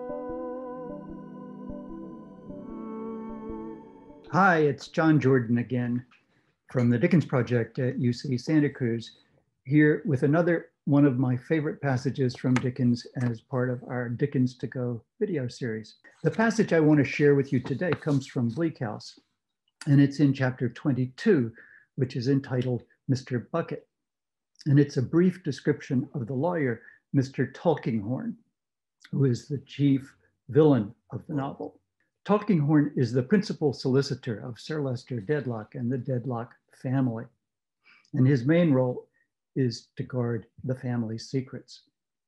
Hi, it's John Jordan again from the Dickens Project at UC Santa Cruz, here with another one of my favorite passages from Dickens as part of our Dickens-to-Go video series. The passage I want to share with you today comes from Bleak House, and it's in chapter 22, which is entitled Mr. Bucket. And it's a brief description of the lawyer, Mr. Tulkinghorn, who is the chief villain of the novel. Tulkinghorn is the principal solicitor of Sir Leicester Dedlock and the Dedlock family, and his main role is to guard the family's secrets.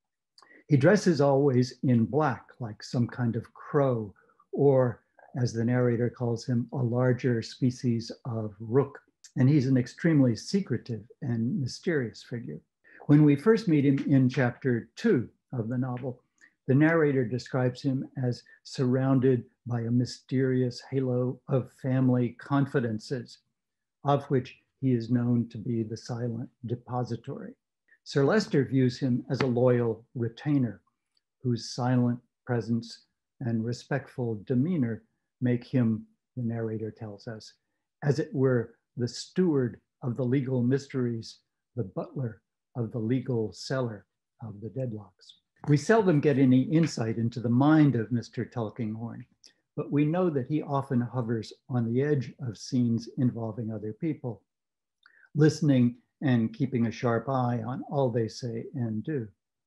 He dresses always in black, like some kind of crow, or as the narrator calls him, a larger species of rook, and he's an extremely secretive and mysterious figure. When we first meet him in chapter 2 of the novel, the narrator describes him as surrounded by a mysterious halo of family confidences, of which he is known to be the silent depository. Sir Leicester views him as a loyal retainer whose silent presence and respectful demeanor make him, the narrator tells us, as it were, the steward of the legal mysteries, the butler of the legal cellar of the Dedlocks. We seldom get any insight into the mind of Mr. Tulkinghorn, but we know that he often hovers on the edge of scenes involving other people, listening and keeping a sharp eye on all they say and do.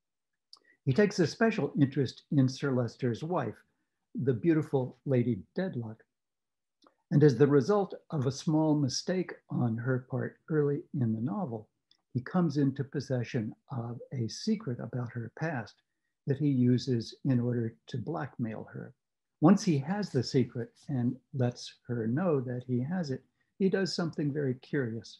He takes a special interest in Sir Leicester's wife, the beautiful Lady Dedlock, and as the result of a small mistake on her part early in the novel, he comes into possession of a secret about her past that he uses in order to blackmail her. Once he has the secret and lets her know that he has it, he does something very curious.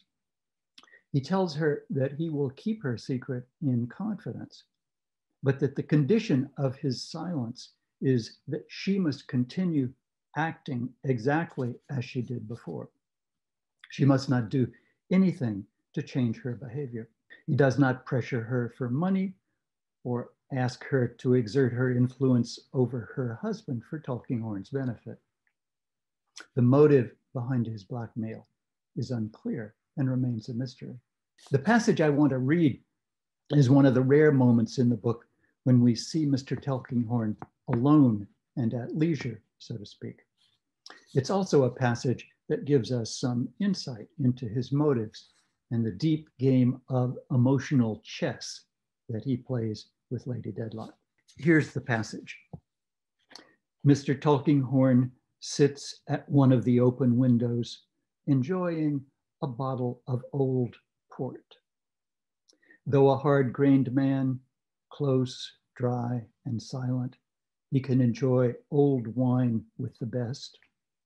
He tells her that he will keep her secret in confidence, but that the condition of his silence is that she must continue acting exactly as she did before. She must not do anything to change her behavior. He does not pressure her for money or ask her to exert her influence over her husband for Tulkinghorn's benefit. The motive behind his blackmail is unclear and remains a mystery. The passage I want to read is one of the rare moments in the book when we see Mr. Tulkinghorn alone and at leisure, so to speak. It's also a passage that gives us some insight into his motives and the deep game of emotional chess that he plays with Lady Dedlock. Here's the passage. Mr. Tulkinghorn sits at one of the open windows, enjoying a bottle of old port. Though a hard-grained man, close, dry, and silent, he can enjoy old wine with the best.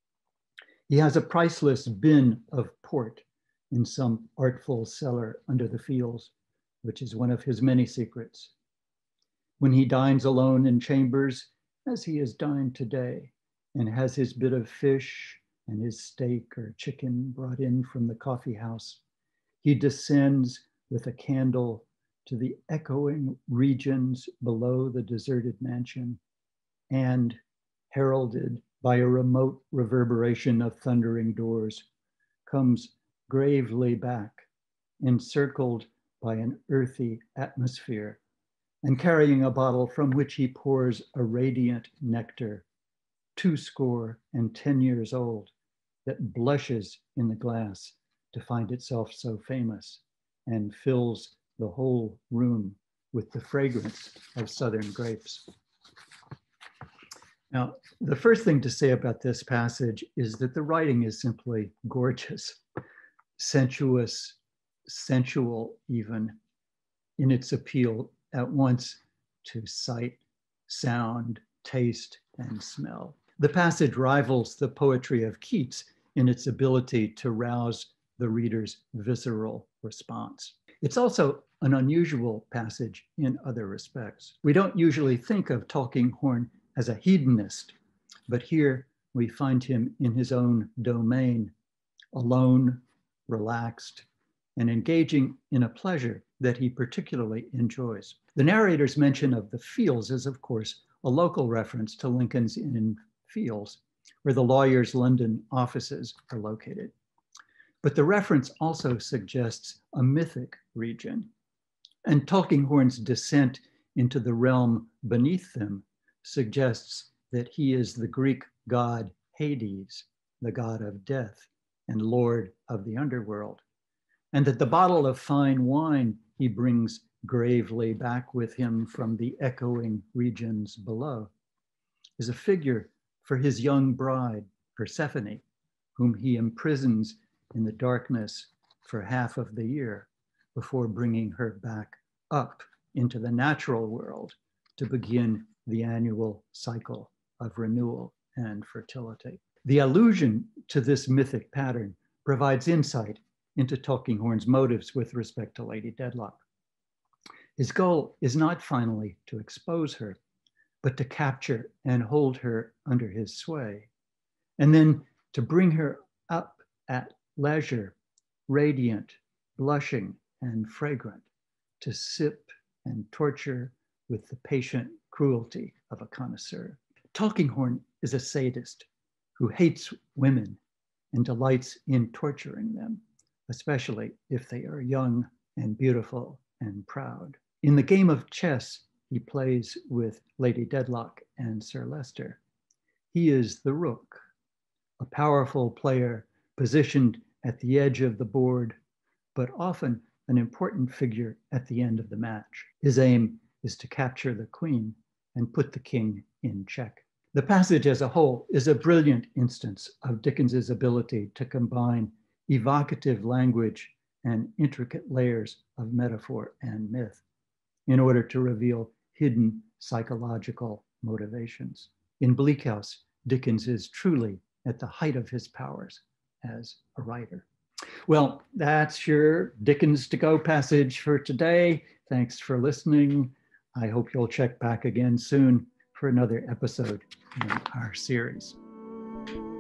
He has a priceless bin of port in some artful cellar under the fields, which is one of his many secrets. When he dines alone in chambers, as he has dined today, and has his bit of fish and his steak or chicken brought in from the coffee house, he descends with a candle to the echoing regions below the deserted mansion, and, heralded by a remote reverberation of thundering doors, comes gravely back, encircled by an earthy atmosphere, and carrying a bottle from which he pours a radiant nectar, 80 years old, that blushes in the glass to find itself so famous and fills the whole room with the fragrance of southern grapes. Now, the first thing to say about this passage is that the writing is simply gorgeous, sensuous, sensual even, in its appeal at once to sight, sound, taste, and smell. The passage rivals the poetry of Keats in its ability to rouse the reader's visceral response. It's also an unusual passage in other respects. We don't usually think of Tulkinghorn as a hedonist, but here we find him in his own domain, alone, relaxed, and engaging in a pleasure that he particularly enjoys. The narrator's mention of the fields is, of course, a local reference to Lincoln's Inn Fields, where the lawyer's London offices are located. But the reference also suggests a mythic region, and Tulkinghorn's descent into the realm beneath them suggests that he is the Greek god Hades, the god of death and lord of the underworld, and that the bottle of fine wine he brings gravely back with him from the echoing regions below is a figure for his young bride, Persephone, whom he imprisons in the darkness for half of the year before bringing her back up into the natural world to begin the annual cycle of renewal and fertility. The allusion to this mythic pattern provides insight into Tulkinghorn's motives with respect to Lady Dedlock. His goal is not finally to expose her, but to capture and hold her under his sway, and then to bring her up at leisure, radiant, blushing, and fragrant, to sip and torture with the patient cruelty of a connoisseur. Tulkinghorn is a sadist who hates women and delights in torturing them, especially if they are young and beautiful and proud. In the game of chess he plays with Lady Dedlock and Sir Leicester, he is the rook, a powerful player positioned at the edge of the board, but often an important figure at the end of the match. His aim is to capture the queen and put the king in check. The passage as a whole is a brilliant instance of Dickens's ability to combine evocative language and intricate layers of metaphor and myth in order to reveal hidden psychological motivations. In Bleak House, Dickens is truly at the height of his powers as a writer. Well, that's your Dickens-to-Go passage for today. Thanks for listening. I hope you'll check back again soon for another episode in our series.